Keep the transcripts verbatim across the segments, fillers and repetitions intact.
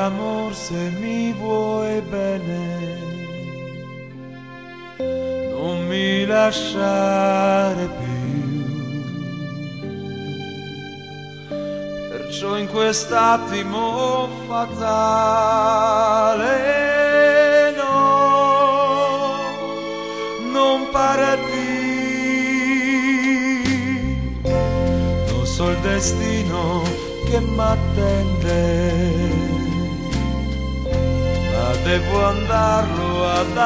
amor, se mi vuoi bene, non mi lasciare più. Perciò in quest'attimo fatale, no, non parati, non so il destino che m'attende, ma devo andarlo ad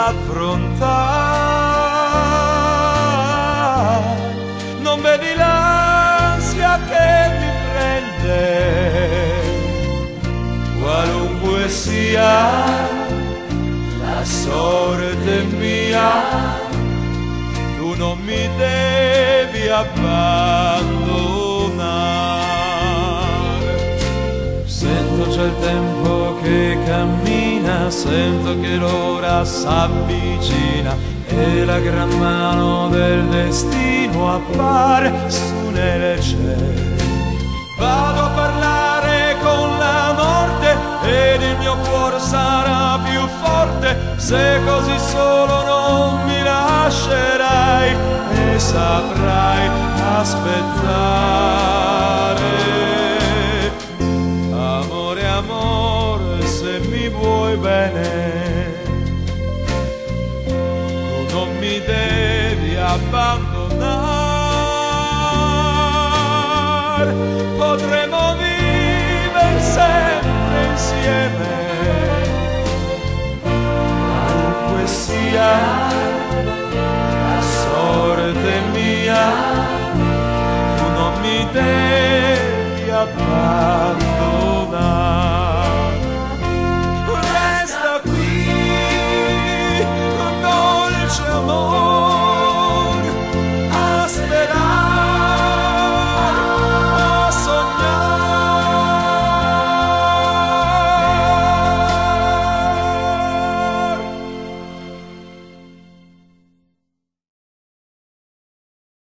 affrontare. Non vedi l'ansia che mi prende, qualunque sia la sorte mia, tu non mi devi abbandonare. Sento c'è il tempo che cammina, sento che l'ora s'avvicina e la gran mano del destino appare su nelle cieli. Vado a parlare con la morte ed il mio cuore sarà più forte, se così solo non mi lascerai e saprai aspettare. Amore, amore, se mi vuoi bene, tu non mi devi abbandonare. Potremo vivere sempre insieme, qualunque sia la sorte mia, tu non mi devi abbandonare.